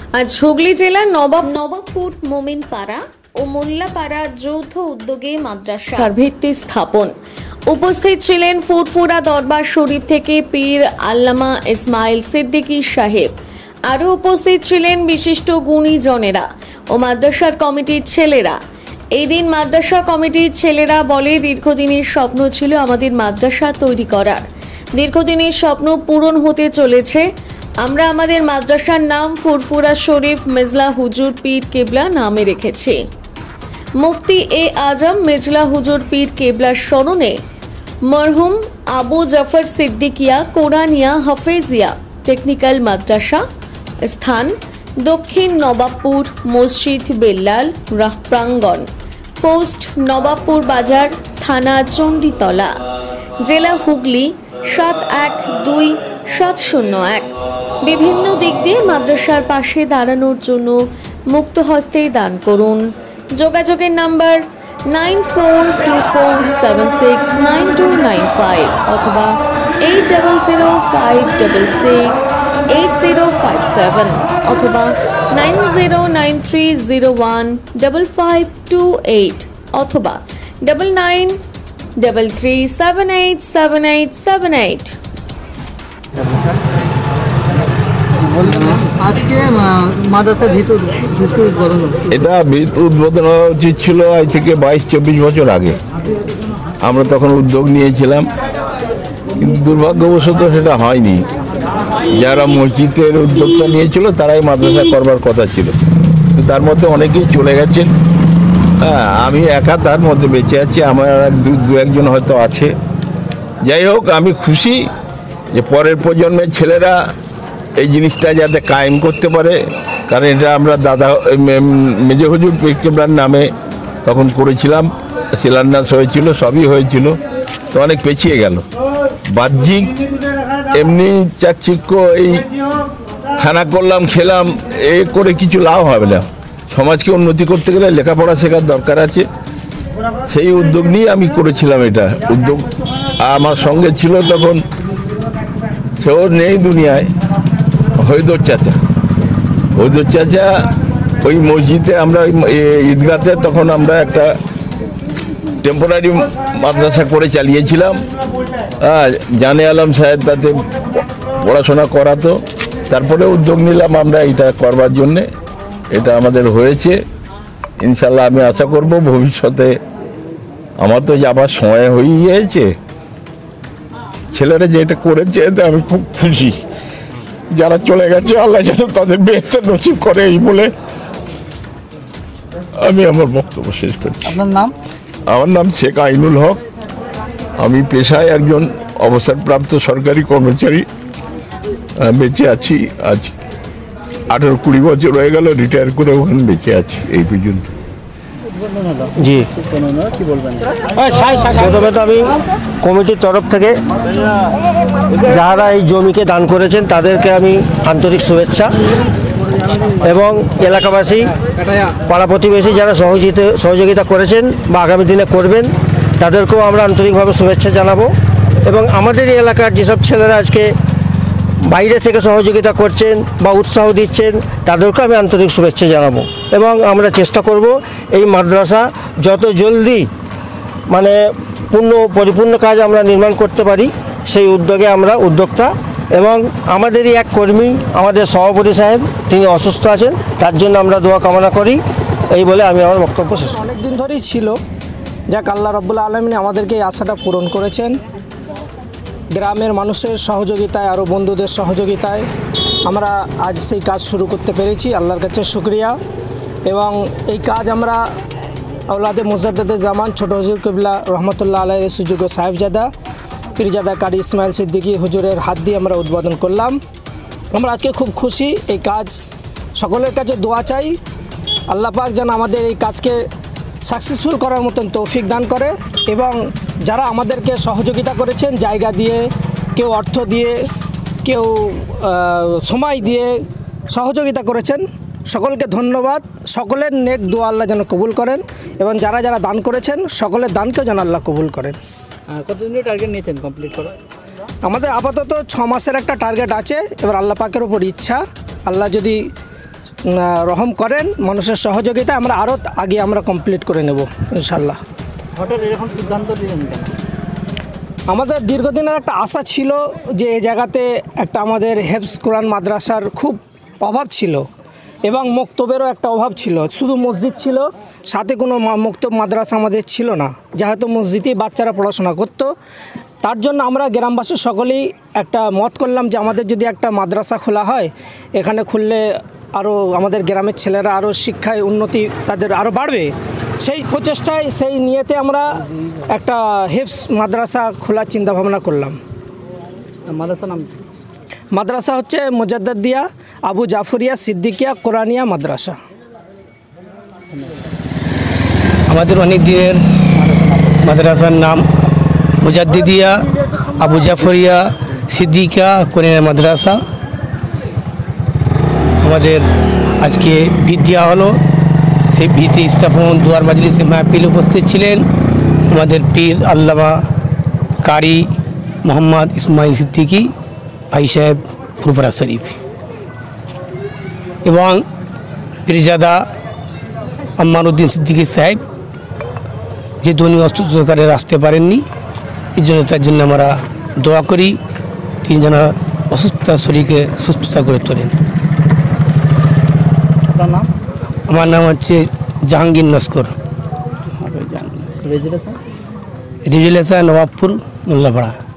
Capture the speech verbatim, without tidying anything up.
আজ হুগলি জেলার নবাব নবাবপুর মোমিনপাড়া ও মোল্লাপাড়া যৌথ উদ্যোগে মাদ্রাসার ভিত্তি স্থাপন। উপস্থিত ছিলেন ফুরফুরা দরবার শরীফ থেকে পীর আল্লামা ইসমাইল সিদ্দিকী সাহেব। আরও উপস্থিত ছিলেন বিশিষ্ট গুণীজনেরা ও মাদ্রাসার কমিটির ছেলেরা। এই দিন মাদ্রাসা কমিটির ছেলেরা বলে, দীর্ঘদিনের স্বপ্ন ছিল আমাদের মাদ্রাসা তৈরি করার। দীর্ঘদিনের স্বপ্ন পূরণ হতে চলেছে। আমরা আমাদের মাদ্রাসার নাম ফুরফুরা শরীফ মেজলা হুজুর পীর কেবলা নামে রেখেছি। মুফতি এ আজম মেজলা হুজুর পীর কেবলার স্মরণে মরহুম আবু জাফর সিদ্দিকিয়া কোরআনিয়া হাফেজিয়া টেকনিক্যাল মাদ্রাসা, স্থান দক্ষিণ নবাবপুর মসজিদ বেল্লাল রাহ প্রাঙ্গণ, পোস্ট নবাবপুর বাজার, থানা চণ্ডীতলা, জেলা হুগলি সাত এক দুই সাত শূন্য এক। বিভিন্ন দিক দিয়ে মাদ্রাসার পাশে দাঁড়ানোর জন্য মুক্ত হস্তে দান করুন। যোগাযোগের number nine four two four seven six nine two nine five অথবা eight double zero five double six eight zero five seven অথবা nine zero nine three zero one double five two eight অথবা double nine double three seven eight seven eight seven eight. আজকে মাদ্রাসার ভিত উদ্বোধন, এটা ভিত উদ্বোধন হওয়া উচিত ছিল আজ থেকে বাইশ চব্বিশ বছর আগে। আমরা তখন উদ্যোগ নিয়েছিলাম, কিন্তু দুর্ভাগ্যবশত সেটা হয়নি। যারা মসজিদের উদ্যোগটা নিয়েছিল তারাই মাদ্রাসা করবার কথা ছিল, তো তার মধ্যে অনেকেই চলে গেছেন। হ্যাঁ, আমি একা তার মধ্যে বেঁচে আছি, আমার আর দু একজন হয়তো আছে। যাই হোক, আমি খুশি যে পরের প্রজন্মের ছেলেরা এই জিনিসটা যাতে কায়েম করতে পারে, কারণ এটা আমরা দাদা মেজে হুজুর পীর কেবলার নামে তখন করেছিলাম, শিলান্যাস হয়েছিল, সবই হয়েছিল, তো অনেক পেছিয়ে গেল। বাহ্যিক এমনি চাকচিক্য এই খানা করলাম খেলাম এ করে কিছু লাভ হবে না। সমাজকে উন্নতি করতে গেলে লেখাপড়া শেখার দরকার আছে। সেই উদ্যোগ নিয়ে আমি করেছিলাম এটা উদ্যোগ। আমার সঙ্গে ছিল তখন, সেও নেই দুনিয়ায়, হরিদর চাচা। হরিদর চাচা ওই মসজিদে আমরা ঈদগাতে তখন আমরা একটা টেম্পোরারি মাদ্রাসা করে চালিয়েছিলাম। জানে আলম সাহেব তাতে পড়াশোনা করাতো, তারপরে উদ্যোগ নিলাম আমরা এটা করবার জন্যে। এটা আমাদের হয়েছে ইনশাল্লাহ। আমি আশা করব ভবিষ্যতে, আমার তো যাবার সময় হয়ে গিয়েছে, ছেলেরা যেটা করেছে এতে আমি খুব খুশি। যারা চলে গেছে আল্লাহ যেন তাদের বেহেশত নসিব করে, এই বলে আমি আমার বক্তব্য শেষ করছি। আপনার নাম? আমার নাম শেখ আইনুল হক। আমি পেশায় একজন অবসরপ্রাপ্ত সরকারি কর্মচারী, বেঁচে আছি। আজ আঠারো কুড়ি বছর হয়ে গেল রিটায়ার করে ওখানে বেঁচে আছি এই পর্যন্ত। জি, প্রথমে তো আমি কমিটির তরফ থেকে যারা এই জমিকে দান করেছেন তাদেরকে আমি আন্তরিক শুভেচ্ছা, এবং এলাকাবাসী পাড়া প্রতিবেশী যারা সহযোগিতা সহযোগিতা করেছেন বা আগামী দিনে করবেন তাদেরকেও আমরা আন্তরিকভাবে শুভেচ্ছা জানাবো। এবং আমাদের এই এলাকার যেসব ছেলেরা আজকে বাইরে থেকে সহযোগিতা করছেন বা উৎসাহ দিচ্ছেন তাদেরকেও আমি আন্তরিক শুভেচ্ছা জানাবো। এবং আমরা চেষ্টা করব এই মাদ্রাসা যত জলদি মানে পূর্ণ পরিপূর্ণ কাজ আমরা নির্মাণ করতে পারি, সেই উদ্যোগে আমরা উদ্যোক্তা। এবং আমাদেরই এক কর্মী, আমাদের সভাপতি সাহেব, তিনি অসুস্থ আছেন, তার জন্য আমরা দোয়া কামনা করি। এই বলে আমি আমার বক্তব্য শেষ। অনেক দিন ধরেই ছিল, যাক আল্লাহ রাব্বুল আলামিন আমাদেরকে এই আশাটা পূরণ করেছেন। গ্রামের মানুষের সহযোগিতায়, আরও বন্ধুদের সহযোগিতায় আমরা আজ সেই কাজ শুরু করতে পেরেছি, আল্লাহর কাছে শুকরিয়া। এবং এই কাজ আমরা আওলাদে মুজাদ্দেদে জামান ছোট হুজুর কেবলা রহমতুল্লাহ আলাইহির সুযোগ্য সাহেবজাদা পীরজাদা কারি ইসমাইল সিদ্দিকী হুজুরের হাত দিয়ে আমরা উদ্বোধন করলাম। আমরা আজকে খুব খুশি। এই কাজ সকলের কাছে দোয়া চাই, আল্লাহ পাক যেন আমাদের এই কাজকে সাকসেসফুল করার মতন তৌফিক দান করে। এবং যারা আমাদেরকে সহযোগিতা করেছেন জায়গা দিয়ে, কেউ অর্থ দিয়ে, কেউ সময় দিয়ে সহযোগিতা করেছেন, সকলকে ধন্যবাদ। সকলের নেক দোয়া আল্লাহ যেন কবুল করেন, এবং যারা যারা দান করেছেন সকলের দানকেও যেন আল্লাহ কবুল করেন। কতদিনের টার্গেট নিয়েছেন কমপ্লিট করা? আমাদের আপাতত ছ মাসের একটা টার্গেট আছে, এবার আল্লাহ পাকের ওপর ইচ্ছা। আল্লাহ যদি রহম করেন, মানুষের সহযোগিতা আমরা আরও আগে আমরা কমপ্লিট করে নেব ইনশাল্লাহ। হঠাৎ এরকম সিদ্ধান্ত নিলেন কেন? আমাদের দীর্ঘদিনের একটা আশা ছিল যে এই জায়গাতে একটা আমাদের হেফজ কোরআন মাদ্রাসার খুব অভাব ছিল এবং মক্তবেরও একটা অভাব ছিল। শুধু মসজিদ ছিল, সাথে কোনো মক্তব মাদ্রাসা আমাদের ছিল না, যেহেতু মসজিদেই বাচ্চারা পড়াশোনা করতো। তার জন্য আমরা গ্রামবাসী সকলেই একটা মত করলাম যে আমাদের যদি একটা মাদ্রাসা খোলা হয়, এখানে খুললে আরও আমাদের গ্রামের ছেলেরা আরও শিক্ষায় উন্নতি তাদের আরও বাড়বে। সেই প্রচেষ্টায়, সেই নিয়েতে আমরা একটা হেফজ মাদ্রাসা খোলার চিন্তাভাবনা করলাম। মাদ্রাসা নাম? মাদ্রাসা হচ্ছে মুজাদ্দিদিয়া আবু জাফরিয়া সিদ্দিকিয়া কোরআনিয়া মাদ্রাসা। আমাদের অনেক দিনের মাদ্রাসার নাম মুজাদ্দিদিয়া আবু জাফরিয়া সিদ্দিকা কোরআনিয়া মাদ্রাসা। আমাদের আজকে ভিত দেওয়া হলো, সেই ভিতে স্থাপন দুয়ার মাজলিসে মাহফিল উপস্থিত ছিলেন আমাদের পীর আল্লামা কারি মোহাম্মদ ইসমাইল সিদ্দিকী ভাই সাহেব ফুরফুরা শরীফ এবং পীরজাদা আম্মার উদ্দিন সিদ্দিকী সাহেব, যে উনি অসুস্থতাকারে আসতে পারেননি, এই জন্য তার জন্য আমরা দোয়া করি তিনি যেন অসুস্থতার শরীরকে সুস্থতা করে তোলেন। আপনার নাম? আমার নাম হচ্ছে জাহাঙ্গীর নস্কর, রেজুলেশন? রেজুলেশন নবাবপুর মোল্লাপাড়া।